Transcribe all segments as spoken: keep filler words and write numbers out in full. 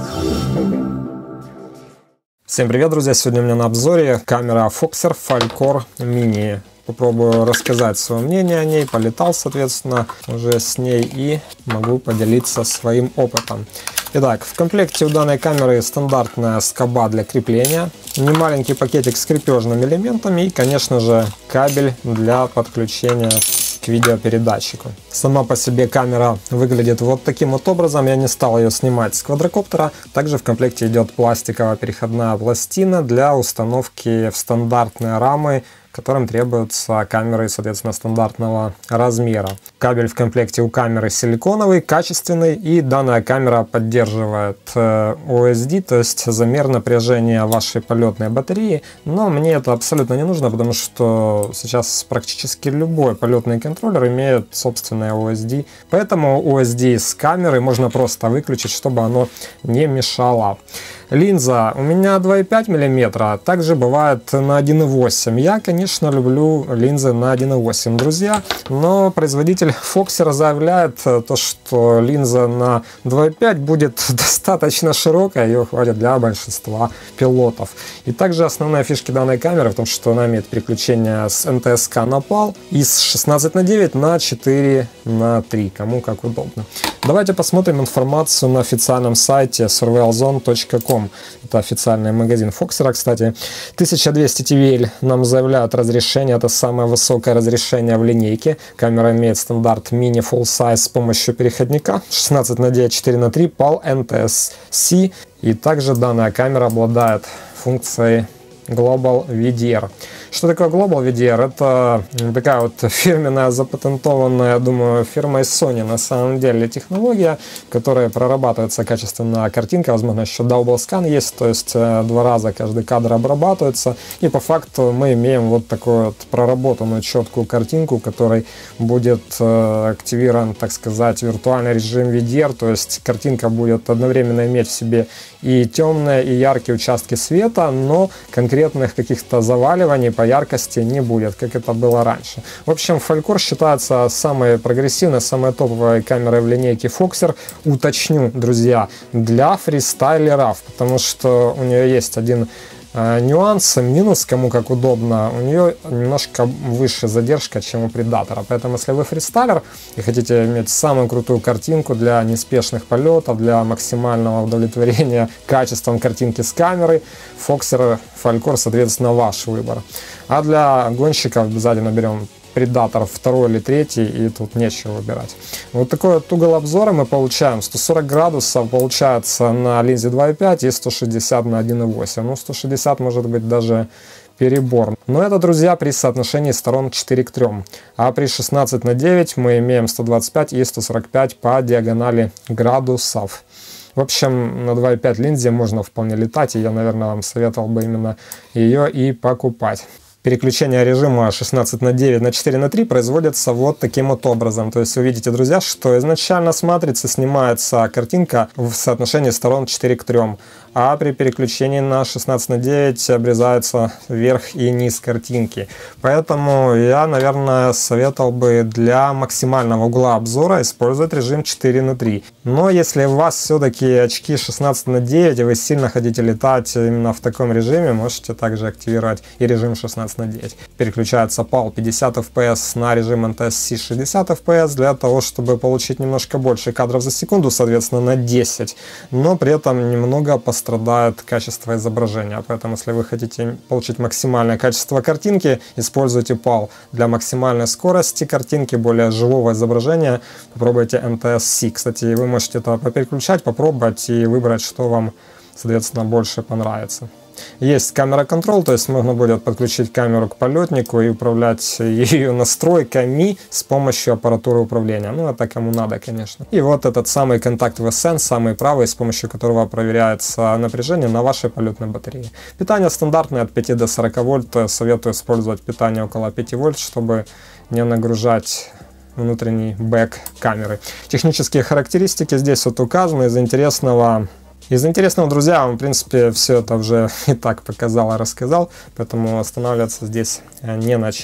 Всем привет, друзья! Сегодня у меня на обзоре камера Foxer Falcor Mini. Попробую рассказать свое мнение о ней, полетал, соответственно, уже с ней и могу поделиться своим опытом. Итак, в комплекте у данной камеры стандартная скоба для крепления, немаленький пакетик с крепежными элементами и, конечно же, кабель для подключения к видеопередатчику. Сама по себе камера выглядит вот таким вот образом. Я не стал ее снимать с квадрокоптера. Также в комплекте идет пластиковая переходная пластина для установки в стандартные рамы, которым требуются камеры, соответственно, стандартного размера. Кабель в комплекте у камеры силиконовый, качественный, и данная камера поддерживает о эс ди, то есть замер напряжения вашей полетной батареи, но мне это абсолютно не нужно, потому что сейчас практически любой полетный контроллер имеет собственное о эс ди, поэтому о эс ди с камеры можно просто выключить, чтобы оно не мешало. Линза у меня два и пять миллиметра, также бывает на один и восемь. Я, конечно, люблю линзы на один и восемь, друзья, но производитель Foxer заявляет то, что линза на два и пять будет достаточно широкая, ее хватит для большинства пилотов. И также основная фишка данной камеры в том, что она имеет переключение с эн тэ эс ка на пал из шестнадцать на девять на четыре на три, кому как удобно. Давайте посмотрим информацию на официальном сайте surveil zone точка ком. Это официальный магазин Foxer, кстати. тысяча двести ти ви эл нам заявляют разрешение. Это самое высокое разрешение в линейке. Камера имеет стандарт Mini Full Size с помощью переходника шестнадцать на девять четыре на три пал эн тэ эс си. И также данная камера обладает функцией Global ви ди ар. Что такое Global ви ди ар? Это такая вот фирменная, запатентованная, я думаю, фирмой Sony на самом деле технология, которая прорабатывается качественно картинка, возможно, еще Double Scan есть, то есть два раза каждый кадр обрабатывается, и по факту мы имеем вот такую вот проработанную четкую картинку, в которой будет активирован, так сказать, виртуальный режим ви ди ар, то есть картинка будет одновременно иметь в себе и темные, и яркие участки света, но конкретных каких-то заваливаний по яркости не будет, как это было раньше. В общем, Falcor считается самой прогрессивной, самой топовой камерой в линейке Foxer. Уточню, друзья, для фристайлеров, потому что у нее есть один э, нюанс, минус, кому как удобно. У нее немножко выше задержка, чем у Predator. Поэтому, если вы фристайлер и хотите иметь самую крутую картинку для неспешных полетов, для максимального удовлетворения качеством картинки с камерой, Foxer Falcor, соответственно, ваш выбор. А для гонщиков обязательно берем Predator второй или третий, и тут нечего выбирать. Вот такой вот угол обзора мы получаем. сто сорок градусов получается на линзе два и пять и сто шестьдесят на один и восемь. Ну, сто шестьдесят может быть даже перебор. Но это, друзья, при соотношении сторон четыре к трем. А при шестнадцать на девять мы имеем сто двадцать пять и сто сорок пять по диагонали градусов. В общем, на два и пять линзе можно вполне летать, и я, наверное, вам советовал бы именно ее и покупать. Переключение режима шестнадцать на девять на четыре на три производится вот таким вот образом. То есть вы видите, друзья, что изначально с матрицы снимается картинка в соотношении сторон четыре к трем. А при переключении на шестнадцать на девять обрезается верх и низ картинки. Поэтому я, наверное, советовал бы для максимального угла обзора использовать режим четыре на три. Но если у вас все-таки очки шестнадцать на девять, и вы сильно хотите летать именно в таком режиме, можете также активировать и режим шестнадцать на девять. Переключается пал пятьдесят эф пи эс на режим эн тэ эс си шестьдесят эф пи эс для того, чтобы получить немножко больше кадров за секунду, соответственно, на десять. Но при этом немного постараться страдает качество изображения. Поэтому, если вы хотите получить максимальное качество картинки, используйте пал. Для максимальной скорости картинки, более живого изображения, попробуйте эн тэ эс си. Кстати, вы можете это попереключать, попробовать и выбрать, что вам, соответственно, больше понравится. Есть камера контроль, то есть можно будет подключить камеру к полетнику и управлять ее настройками с помощью аппаратуры управления. Ну, это кому надо, конечно. И вот этот самый контакт ви эс эн, самый правый, с помощью которого проверяется напряжение на вашей полетной батарее. Питание стандартное от пяти до сорока вольт. Советую использовать питание около пяти вольт, чтобы не нагружать внутренний бэк камеры. Технические характеристики здесь вот указаны. Из интересного... Из интересного, друзья, я вам, в принципе, все это уже и так показал и рассказал, поэтому останавливаться здесь не на чем.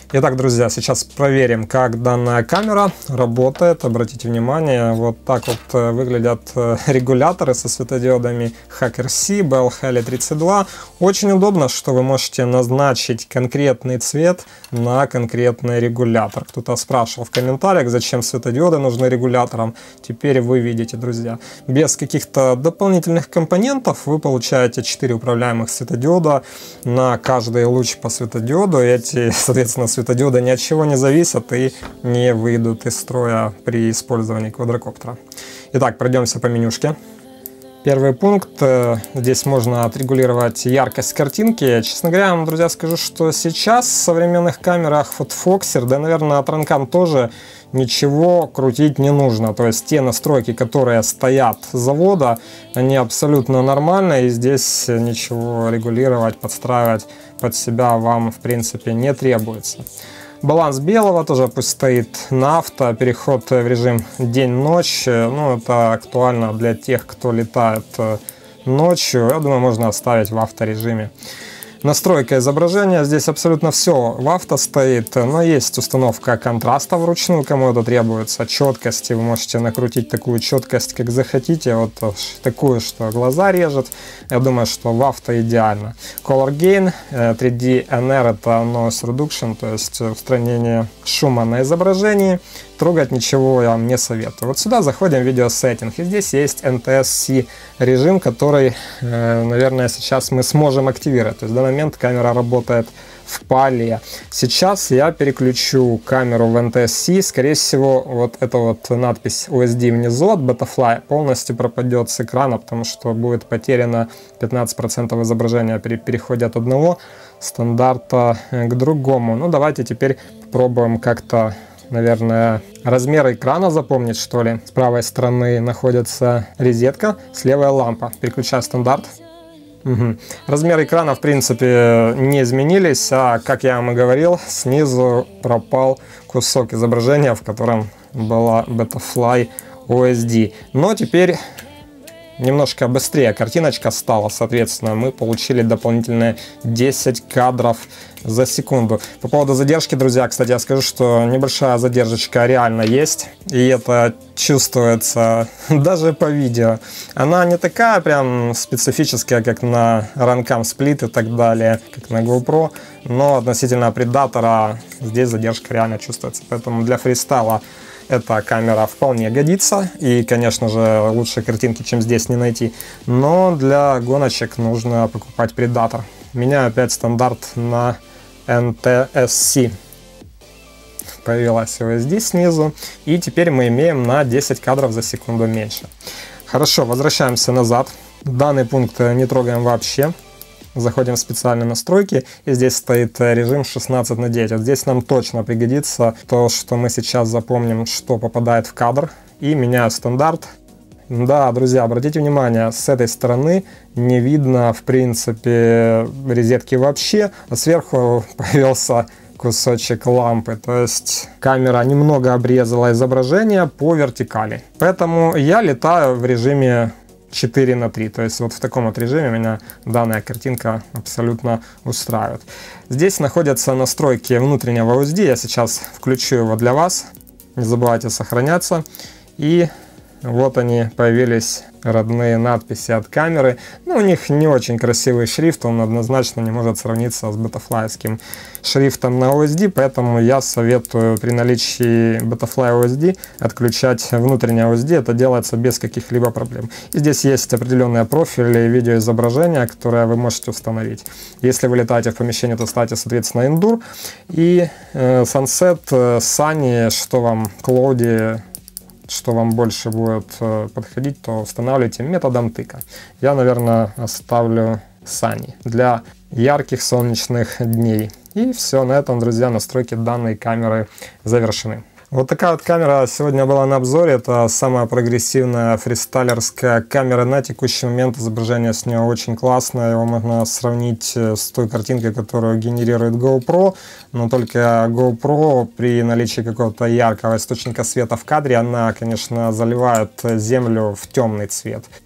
Итак, друзья, сейчас проверим, как данная камера работает. Обратите внимание, вот так вот выглядят регуляторы со светодиодами Hacker C, би эл Heli тридцать два. Очень удобно, что вы можете назначить конкретный цвет на конкретный регулятор. Кто-то спрашивал в комментариях, зачем светодиоды нужны регуляторам. Теперь вы видите, друзья, без каких-то дополнительных компонентов вы получаете четыре управляемых светодиода на каждый луч по светодиоду. Эти, соответственно, светодиоды Светодиоды ни от чего не зависят и не выйдут из строя при использовании квадрокоптера. Итак, пройдемся по менюшке. Первый пункт. Здесь можно отрегулировать яркость картинки. Честно говоря, вам, друзья, скажу, что сейчас в современных камерах вот Foxer, да, наверное, от Ранкам тоже ничего крутить не нужно. То есть те настройки, которые стоят с завода, они абсолютно нормальные. И здесь ничего регулировать, подстраивать под себя вам, в принципе, не требуется. Баланс белого тоже пусть стоит на авто. Переход в режим день-ночь. Ну, это актуально для тех, кто летает ночью. Я думаю, можно оставить в авторежиме. Настройка изображения. Здесь абсолютно все в авто стоит, но есть установка контраста вручную, кому это требуется. Четкости вы можете накрутить такую четкость, как захотите. Вот такую, что глаза режет. Я думаю, что в авто идеально. Color Gain, три ди эн эр это Noise Reduction, то есть устранение шума на изображении. Трогать ничего я вам не советую. Вот сюда заходим в видеосеттинг, и здесь есть эн ти эс си режим, который, наверное, сейчас мы сможем активировать. То есть в данный момент камера работает в пале. Сейчас я переключу камеру в эн ти эс си. Скорее всего, вот эта вот надпись о эс ди внизу от Betafly полностью пропадет с экрана, потому что будет потеряно пятнадцать процентов изображения при переходе от одного стандарта к другому. Ну, давайте теперь попробуем как-то, наверное, размер экрана запомнить, что ли. С правой стороны находится розетка, слева лампа. Переключаю стандарт. Угу. Размер экрана, в принципе, не изменились, а, как я вам и говорил, снизу пропал кусок изображения, в котором была Betafly о эс ди. Но теперь немножко быстрее картиночка стала, соответственно, мы получили дополнительные десять кадров за секунду. По поводу задержки, друзья, кстати, я скажу, что небольшая задержечка реально есть, и это чувствуется даже по видео. Она не такая прям специфическая, как на Ранкам Split и так далее, как на GoPro, но относительно Predator здесь задержка реально чувствуется, поэтому для фристайла эта камера вполне годится, и, конечно же, лучше картинки, чем здесь, не найти. Но для гоночек нужно покупать Predator. Меняю опять стандарт на эн ти эс си. Появилась о эс ди снизу, и теперь мы имеем на десять кадров за секунду меньше. Хорошо, возвращаемся назад. Данный пункт не трогаем вообще. Заходим в специальные настройки, и здесь стоит режим шестнадцать на девять. Вот здесь нам точно пригодится то, что мы сейчас запомним, что попадает в кадр. И меняю стандарт. Да, друзья, обратите внимание, с этой стороны не видно, в принципе, розетки вообще, а сверху появился кусочек лампы, то есть камера немного обрезала изображение по вертикали. Поэтому я летаю в режиме четыре на три, то есть вот в таком вот режиме меня данная картинка абсолютно устраивает. Здесь находятся настройки внутреннего о эс ди, я сейчас включу его для вас, не забывайте сохраняться, и вот они появились, родные надписи от камеры. Ну, у них не очень красивый шрифт, он однозначно не может сравниться с бетафлайским шрифтом на о эс ди, поэтому я советую при наличии Betafly о эс ди отключать внутреннее о эс ди, это делается без каких-либо проблем. И здесь есть определенные профили видеоизображения, которые вы можете установить. Если вы летаете в помещении, то ставьте, соответственно, Endure и э, Sunset, э, Sunny, что вам, Cloudy, что вам больше будет э, подходить, то устанавливайте методом тыка. Я, наверное, оставлю Sunny для ярких солнечных дней. И все, на этом, друзья, настройки данной камеры завершены. Вот такая вот камера сегодня была на обзоре. Это самая прогрессивная фристайлерская камера на текущий момент. Изображение с нее очень классное. Его можно сравнить с той картинкой, которую генерирует GoPro. Но только GoPro при наличии какого-то яркого источника света в кадре, она, конечно, заливает землю в темный цвет.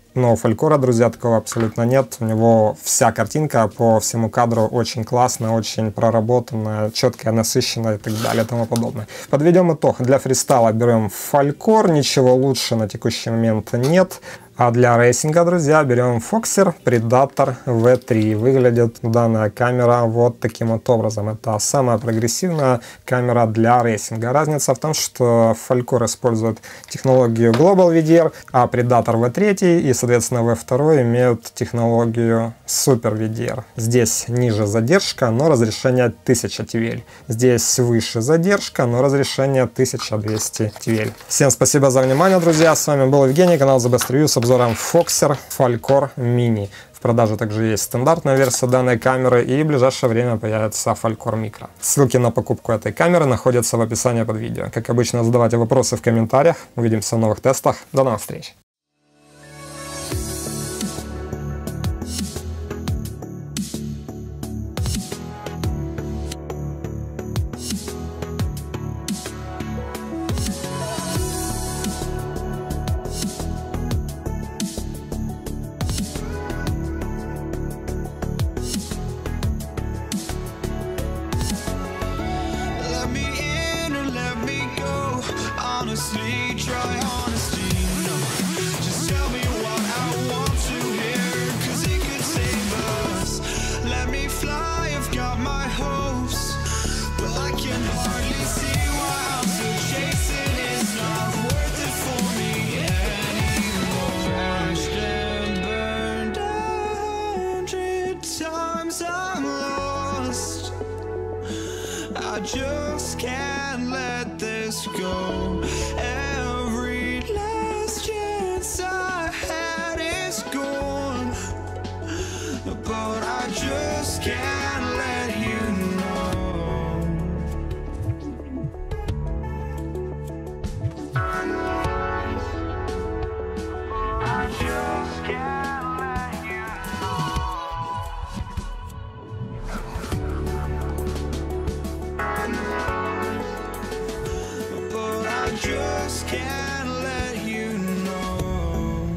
Но у Falkor, друзья, такого абсолютно нет. У него вся картинка по всему кадру очень классная, очень проработанная, четкая, насыщенная и так далее и тому подобное. Подведем итог. Для фристайла берем Falkor, ничего лучше на текущий момент нет. А для рейсинга, друзья, берем Foxer Predator ви три. Выглядит данная камера вот таким вот образом. Это самая прогрессивная камера для рейсинга. Разница в том, что Falkor использует технологию Global ви ди ар, а Predator ви три и, соответственно, ви два имеют технологию Super ви ди ар. Здесь ниже задержка, но разрешение тысяча ти ви эл. Здесь выше задержка, но разрешение тысяча двести ти ви эл. Всем спасибо за внимание, друзья. С вами был Евгений, канал The Best Review с обзором Foxer Falkor Mini. В продаже также есть стандартная версия данной камеры, и в ближайшее время появится Falkor Micro. Ссылки на покупку этой камеры находятся в описании под видео. Как обычно, задавайте вопросы в комментариях. Увидимся в новых тестах. До новых встреч! Honestly, try honesty, no. Just tell me what I want to hear, cause it could save us. Let me fly, I've got my hopes, but I can hardly see why I'm still chasing. It's not worth it for me anymore. Crashed and burned a hundred times, I'm lost. I just can't let this go. Every last chance I had is gone, but I just can't let you know. I just can't let you just can't let you know.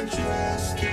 just can't